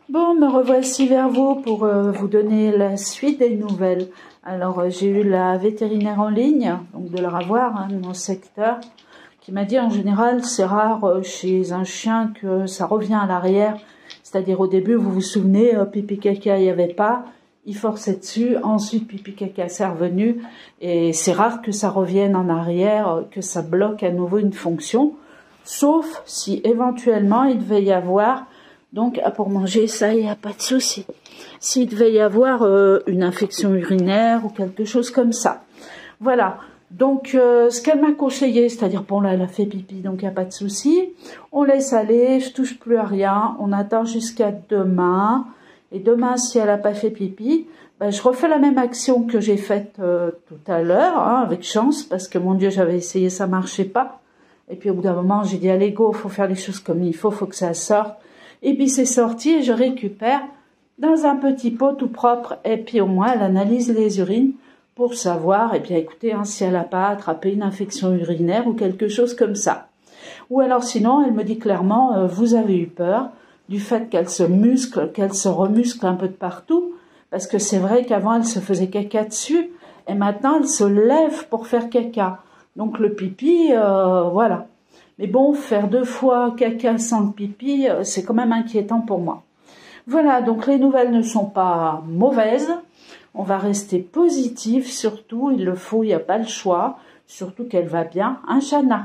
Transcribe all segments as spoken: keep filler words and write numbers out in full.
Bon, me revoici vers vous pour euh, vous donner la suite des nouvelles. Alors, euh, j'ai eu la vétérinaire en ligne, donc de leur avoir, hein, de mon secteur, qui m'a dit en général, c'est rare euh, chez un chien que ça revient à l'arrière. C'est-à-dire au début, vous vous souvenez, euh, pipi caca, il n'y avait pas, il forçait dessus, ensuite pipi caca, c'est revenu. Et c'est rare que ça revienne en arrière, euh, que ça bloque à nouveau une fonction. Sauf si éventuellement il devait y avoir, donc pour manger ça il n'y a pas de souci, s'il devait y avoir euh, une infection urinaire ou quelque chose comme ça. Voilà, donc euh, ce qu'elle m'a conseillé, c'est-à-dire bon là elle a fait pipi donc il n'y a pas de souci, on laisse aller, je touche plus à rien, on attend jusqu'à demain, et demain si elle n'a pas fait pipi, ben, je refais la même action que j'ai faite euh, tout à l'heure, hein, avec chance, parce que mon Dieu j'avais essayé, ça marchait pas. Et puis au bout d'un moment, j'ai dit, allez go, faut faire les choses comme il faut, faut que ça sorte. Et puis c'est sorti et je récupère dans un petit pot tout propre. Et puis au moins, elle analyse les urines pour savoir, et bien écoutez, hein, si elle n'a pas attrapé une infection urinaire ou quelque chose comme ça. Ou alors sinon, elle me dit clairement, euh, vous avez eu peur du fait qu'elle se muscle, qu'elle se remuscle un peu de partout. Parce que c'est vrai qu'avant, elle se faisait caca dessus. Et maintenant, elle se lève pour faire caca. Donc le pipi, euh, voilà. Mais bon, faire deux fois caca sans le pipi, euh, c'est quand même inquiétant pour moi. Voilà, donc les nouvelles ne sont pas mauvaises. On va rester positif, surtout, il le faut, il n'y a pas le choix. Surtout qu'elle va bien. Hein, Shana?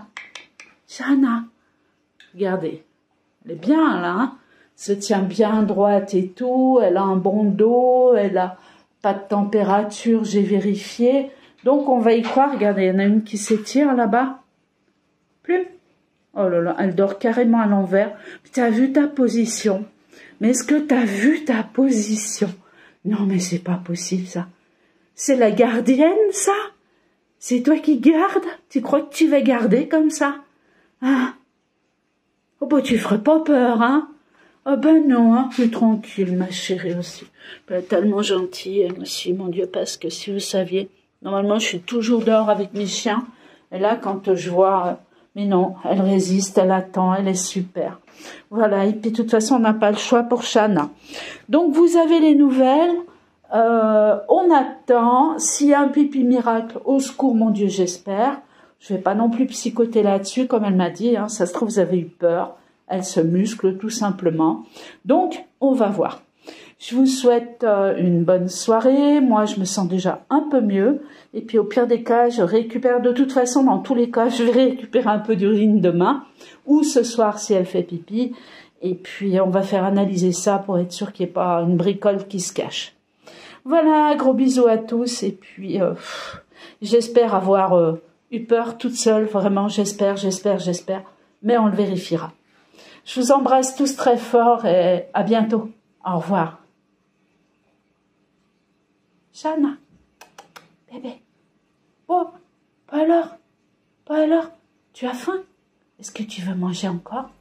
Shana, regardez, elle est bien là, hein, se tient bien droite et tout, elle a un bon dos, elle a pas de température, j'ai vérifié. Donc, on va y croire. Regardez, il y en a une qui s'étire là-bas. Plume. Oh là là, elle dort carrément à l'envers. Tu as vu ta position? Mais est-ce que tu as vu ta position? Non, mais c'est pas possible, ça. C'est la gardienne, ça? C'est toi qui gardes? Tu crois que tu vas garder comme ça? Hein? Oh, bah, tu ferais pas peur, hein? Ah oh ben non, hein, plus tranquille, ma chérie aussi. Elle est tellement gentille, elle aussi, mon Dieu, parce que si vous saviez... Normalement, je suis toujours dehors avec mes chiens. Et là, quand je vois... Mais non, elle résiste, elle attend, elle est super. Voilà, et puis de toute façon, on n'a pas le choix pour Shana. Donc, vous avez les nouvelles. Euh, on attend. S'il y a un pipi miracle, au secours, mon Dieu, j'espère. Je ne vais pas non plus psychoter là-dessus, comme elle m'a dit. Hein, ça se trouve, vous avez eu peur. Elle se muscle, tout simplement. Donc, on va voir. Je vous souhaite euh, une bonne soirée. Moi, je me sens déjà un peu mieux. Et puis, au pire des cas, je récupère. De toute façon, dans tous les cas, je vais récupérer un peu d'urine demain. Ou ce soir, si elle fait pipi. Et puis, on va faire analyser ça pour être sûr qu'il n'y ait pas une bricole qui se cache. Voilà, gros bisous à tous. Et puis, euh, j'espère avoir euh, eu peur toute seule. Vraiment, j'espère, j'espère, j'espère. Mais on le vérifiera. Je vous embrasse tous très fort et à bientôt. Au revoir. Shana, bébé. Oh, pas alors, pas alors. Tu as faim? Est-ce que tu veux manger encore?